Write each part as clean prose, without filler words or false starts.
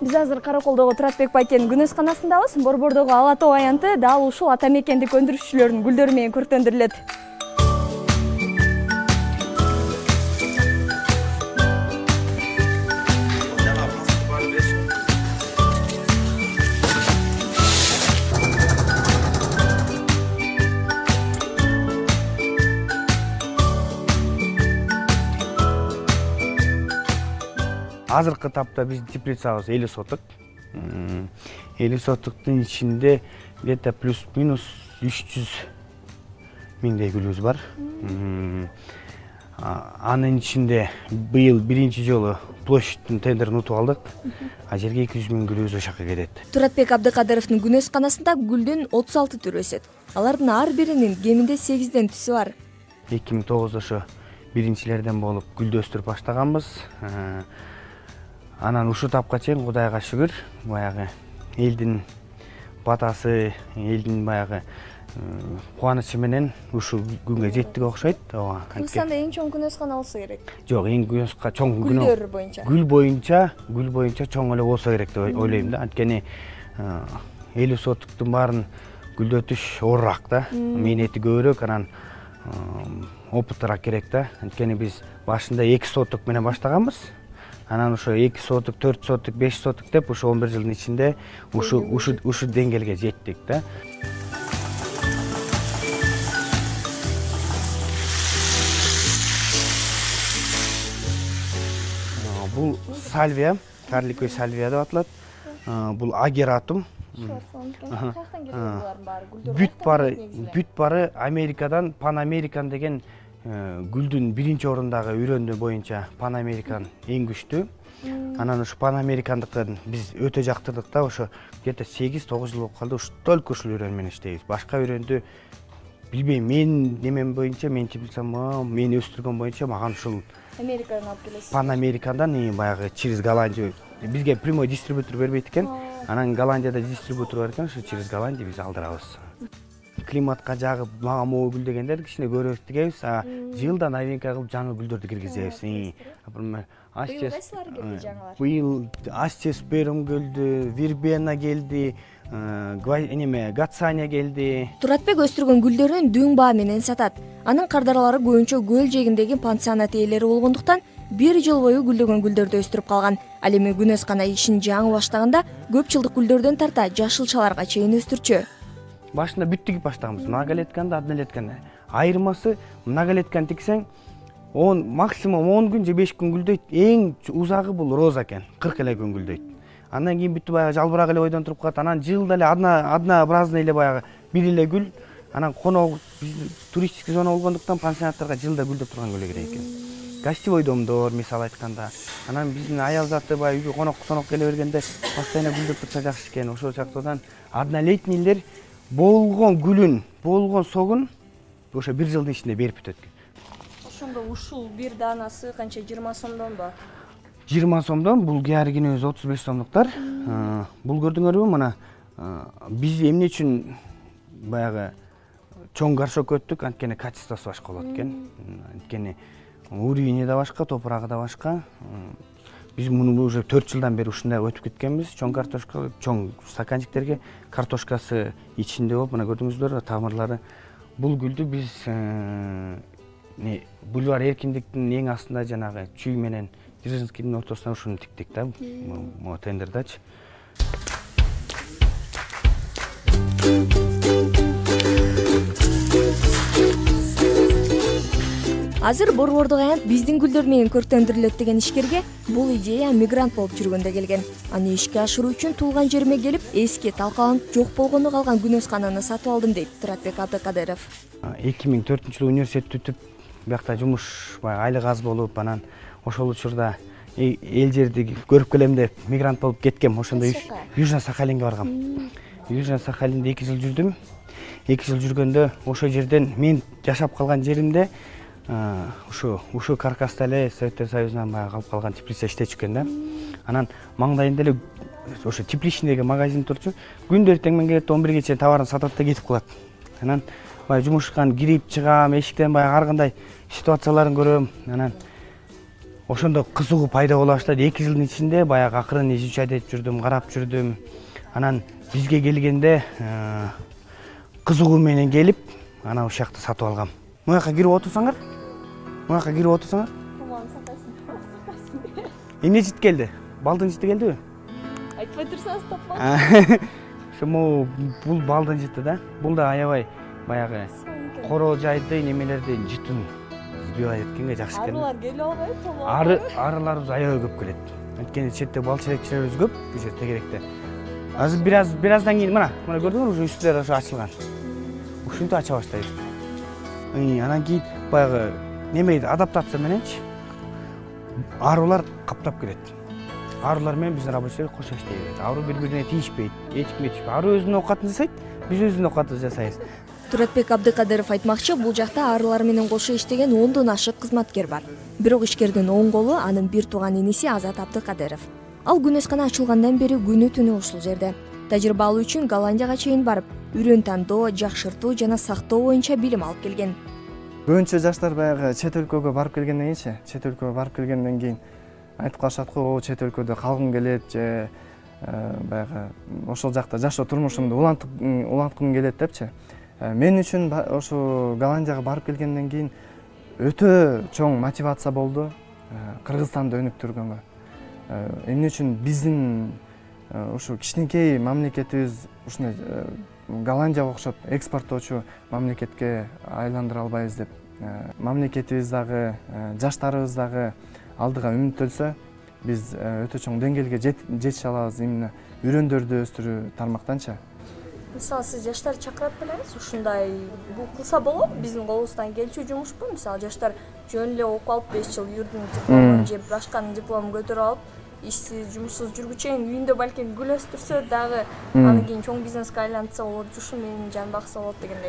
Биз азыр Караколдогу Туратбек байкенин күнөсканасындабыз. Борбордогу Ала Тоо аянты дал ушул ата мекендик өндүрүшчүлөрдүн гүлдөрү менен көрктөндүрүлөт. Азыркы тапта биздин теплицабыз 50 соток. 50 сотоктун ичинде где-то плюс-минус 300 миңдей гүлүбүз бар. Анын ичинде быйыл биринчи жолу площадьтын тендерин утуп алдык. Ажерге 200 миң гүлүбүз ошакка кетет. Туратбек Абдыкадыровдун күнөсканасында гүлдүн 36 түрү өсөт. Алардын ар биринин кеминде 8ден түсү бар. 2009 ошо биринчилерден болуп гүлдү өстүрүп баштаганбыз. Анан ушул тапка чейин Кудайга шүгүр, баягы элдин батасы, элдин баягы кубанычы менен ушул күнгө жеттик окшойт. Кыргызстанда эң чоң күнөскана болсо керек. Жок, эң чоң гүлдөр боюнча. Гүл боюнча чоң эле болсо керек деп ойлойм да. Анткени 50 сотоктун баарын гүлдөтүш оорураак да. Мээнети көбүрөөк, анан опытыраак керек да. Анткени биз башында 2 соток менен баштаганбыз. Анан ошо 2 соток, 4 соток, 5 соток деп ошо 11 жылдын ичинде ушу деңгээлге жеттик да. Бул сальвия, карликовый сальвия деп аталат. Бул агератум. Бүт бары Америкадан Pan American деген гүлдүн биринчи орундагы үйрөндү боюнча Pan American эң күчтүү. Анан ушу Pan American'дыкын биз өтө жактырдык да, ошо где-то 8-9 жыл болуп калды. Только ушул үйрөн менен иштейбиз. Башка үйрөндү билбейм. Мен немем боюнча, мен теплицам, мен өстүргөн боюнча маган ушул Америкадан алып келесиз. Pan American'дан баягы через Голландия бизге прямой дистрибьютор бербейт экен. Анан Голландияда дистрибьютор бар экен, ошо через Голландия биз алдырабыз. Климатка жагып, мага могу гүл дегендер кичине көбүрөөк тигебиз, жылда новинка кылып жаңы гүлдөрдү киргизебиз. Например, быйыл астесперум келди, вербена келди, гацания келди. Туратбек өстүргөн гүлдөрүн дүң баа менен сатат. Анын кардаралары көбүнчө көл жээгиндеги пансионат ээлери болгондуктан 1 жыл бою гүлдөгөн гүлдөрдү өстүрүп калган. Ал эми күнөскана ишин жаңы баштаганда көп жылдык гүлдөрдөн тарта жашылчаларга чейин өстүрчү. Башында бүт тигип баштаганбыз. Многолетканда, однолетканда. Айырмасы многолетканы тиксең, максимум 10 күн же 5 күн гүлдөйт. Эң узагы бул роза экен, 40 эле күн гүлдөйт. Андан кийин бүттү баягы жалбырак эле ойдон туруп калат. Анан жылда эле однообразный эле баягы бир эле гүл. Анан конок туристический зона болгондуктан пансионаттарга жылда гүлдөп турган гүл керек экен. Гостевой домдор мисалы айтканда. Анан биздин аял заты баягы үйгө конок келе бергенде постоянно гүлдөп турса жакшы экен. Ошол жактан однолетнийлер болгон гүлүн, болгон согун ошо 1 жылдын ичинде берип бүтөт. Ошондо ушул бир данасы канча, 20 сомдонбу? 20 сомдон, бул кийяргини өзү 35 сомдуктар. Бул көрдүңөрбү, мына биз эмне үчүн баягы чоң горшок өттүк, анткени качествосу башка болот экен. Анткени уровени да башка, топурагы да башка. Биз муну уже 4 жылдан бери ушундай өтүп кеткенбиз. Чоң картошка, чоң стаканчиктерге картошкасы ичинде болуп, мына көрдүңүздөр, тамырлары. Бул гүлдү биз бульвар эркиндиктин эң астында жанагы чүй менен Дзержинскийдин ортосуна ушуну тиктик да, могу тендердачы. Азыр Борбордук аянт биздин гүлдөр менен көрктөндүрүлөт деген ишкерге бул идея мигрант болуп жүргөндө келген. Аны ишке ашыруу үчүн туулган жериме келип, эски талкаланып жок болгону калган күнөскананы сатып алдым дейт Туратбек Абдыкадыров. 2004-жылы университет бүтүп, биякта жумуш айлык аз болуп, анан ошол учурда эл жерди көрүп келем деп мигрант болуп кеткем. Ошондо Южно Сахалинге баргам. Южно Сахалинде 2 жыл жүрдүм. 2 жыл жүргөндө ошол жерден мен жашап калган жеримде ушу каркаста эле Советтер Союзунан калып калган теплица иштечү экен да. Анан маңдайында эле ошо тепличныйдеги магазин турчу. Күндө эртең менен келет, 11ге чейин товарын сатат да кетип калат. Анан жумушкан кирип чыгам, эшиктен ар кандай ситуацияларын көрөм. Анан ошондо кызыгуу пайда боло баштады. 2 жылдын ичинде баягы акырын изучать этип жүрдүм, карап жүрдүм. Анан бизге келгенде кызыгуу менен келип, анан ушул жакты сатып алгам. Муяка кирип отурсаңар. Муяка кирип отурсаңар. Эмне жит келди? Балдын жити келдиби? Айтпай турсаңыз таппам. Ошо бул балдын жити да. Бул да аябай баягы коро жайды немелерди житин сбивать эткенге жакшы экен. Арылар келип албайбы? Арыларыбыз аябай көп келет. Анткени четте бал чирекчилерибиз көп, бул жер тегеректе. Азыр бираздан кийин мына көрдүңөрбү, уже үстүлөр ошо ачылган. Ушинтип ача баштайбыз. Анан кийин баягы неме адаптация мененчи арулар каптап келет. Арулар менен биздин рабочийлер кошо иштей берет. Ару бири-бирине тийишпейт, эчкимге тийишпейт. Ару өзүнүн оокатын жасайт, биз өзүбүздүн оокатыбызды жасайбыз. Туратбек Абдыкадыров айтмакчы, бул жакта арылар менен кошо иштеген 10дон ашык кызматкер бар. Бирок ишкердин оң колу анын бир тууган иниси Азат Абдыкадыров. Ал күнөскана ачылгандан бери күнү-түнү ушул жерде. Тажрыйба алуу үчүн Голландияга чейин барып, үрөн тандоо, жакшыртуу жана сактоо боюнча билим алып келген. Көбүнчө жаштар баягы чет өлкөгө барып келгенден кийин айтып калышат го, чет өлкөдө калгым келет же баягы ошол жакта жашоо турмушумду уланткым келет депчи. Мен үчүн ошо Голландияга барып келгенден кийин өтө чоң мотивация болду Кыргызстанды өнүктүргөнгө. Эмне үчүн биздин ушу кичинекей мамлекетибиз ушундай Голландияга окшоп экспорттоочу мамлекетке айландыра албайбыз деп. Мамлекетибиз дагы, жаштарыбыз дагы алдыга үмүттөнсө, биз өтө чоң деңгээлге жетише алабыз именно үрөндөрдү өстүрүү тармактанча. Мисалы сиз жаштар чакырат белеңиз, ушундай бул кылса болот, биздин колубуздан келчү жумушпу? Мисалы жаштар жөн эле окуп алып 5 жыл юрдун дипломун же башканын дипломун көтөрүп алып, ишсиз, жумушсуз жүргүчөйүн үйүндө балким гүл өстүрсө дагы анан кийин чоң бизнеске айлантса болот, ушу менин жан бакса болот дегендей.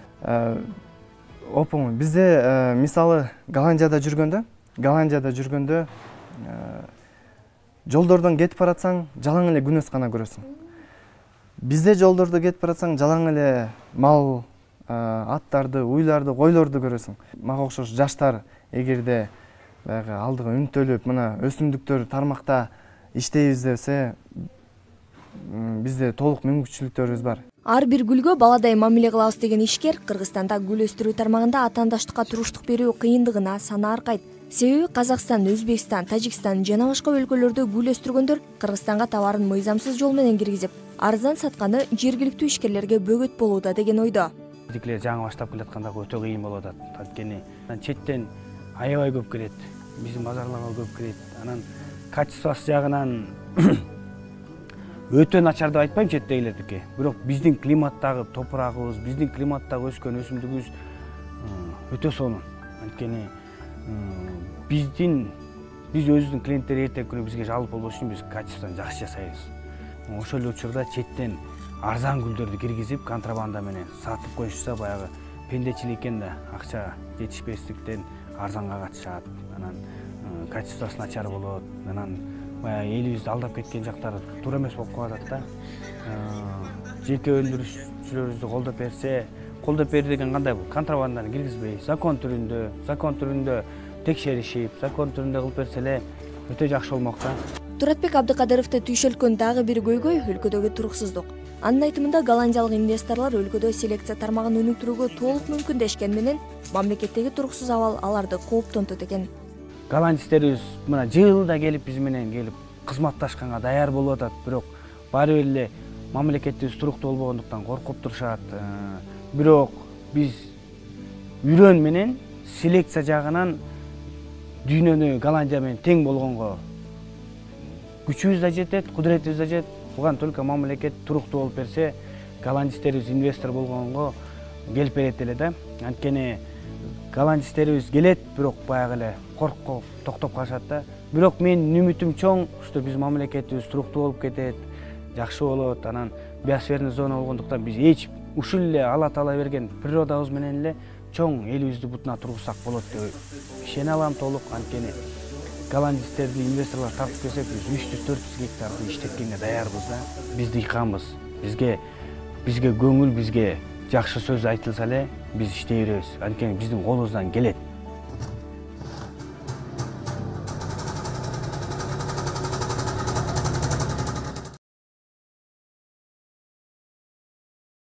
Оңой. Бизде мисалы Голландияда жүргөндө жолдордон кетип баратсаң, жалаң эле күнөскана көрөсүң. Бизде жолдордо кетип баратсаң, жалаң эле мал, аттарды, уйларды, койлорду көрөсүң. Мага окшош жаштар эгерде баягы алдыга үмүттөлүп, мына өсүмдүктөр тармакта иштейбиз десе, бизде толук мүмкүнчүлүктөрүбүз бар. Ар бир гүлгө баладай мамиле кылабыз деген ишкер Кыргызстанда гүл өстүрүү тармагында атаандаштыкка туруштук берүү кыйындыгына сана аркайт. Себеби Казакстан, Өзбекстан, Тажикстан жана башка өлкөлөрдө гүл өстүргөндөр Кыргызстанга товарын мыйзамсыз жол менен киргизип, арзан сатканы жергиликтүү ишкерлерге бөгөт болууда деген ойдо. Тикилер жаңы баштап келатканда өтө кыйын болуп атат. Анткени четтен аябай көп келет, биздин базарларга көп келет. Анан качествосы жагынан өтө начар деп айтпайм четтегилердики. Бирок биздин климаттагы топурагыбыз, биздин климаттагы өскөн өсүмдүгүбүз өтө сонун. Анткени биз өзүбүздүн клиенттер эртең күнү бизге жалып болбош үчүн биз качествону жакшы жасайбыз. Ошол эле учурда четтен арзан гүлдөрдү киргизип, контрабанда менен сатып коюшса, баягы пендечилик экен да, акча жетишпестиктен арзанга катышат. Анан качествосы начар болот. Анан баягы элибизди алдап кеткен жактар туура эмес болуп калып атат да. Жеке өндүрүүчүлөрүбүздү колдоп бери деген кандай бул? Контрабанданы киргизбей, закон түрүндө текшеришип, закон түрүндө кылып берсе эле өтө жакшы болмок да. Туратбек Абдыкадыровду түйшөлткөн дагы бир көйгөй өлкөдөгү туруксуздук. Анын айтымында голландиялык инвесторлор өлкөдө селекция тармагын өнүктүрүүгө толук мүмкүндөшкөн менен мамлекеттеги туруксуз абал аларды кооптонтот экен. Голландистерибиз мына жылда келип биз менен келип кызматташканга даяр болуп атат, бирок баары бир эле мамлекетибиз туруктуу болбогондуктан коркуп турушат. Бирок биз үрөн менен селекция жагынан дүйнөнү Голландия менен тең болгонго күчүбүз да жетет, кудуретибиз да жетет. Буга только мамлекет туруктуу болуп берсе, голландистерибиз инвестор болгонго келип берет эле да. Анткени голландистерибиз келет, бирок баягы эле коркуп токтоп калышат да. Бирок менин үмүтүм чоң, что биз мамлекетибиз туруктуу болуп кетет, жакшы болот. Анан биосферный зона болгондуктан биз ушул эле ала тала берген природабыз менен эле чоң элибизди бутуна тургузсак болот деп ишене алам толук. Анткени голландистерди инвесторлор тартып келсек, биз 300-400 гектарды иштеткенге даярбыз да. Биз дыйканбыз. Бизге көңүл, бизге жакшы сөз айтылса эле биз иштей беребиз. Анткени биздин колубуздан келет.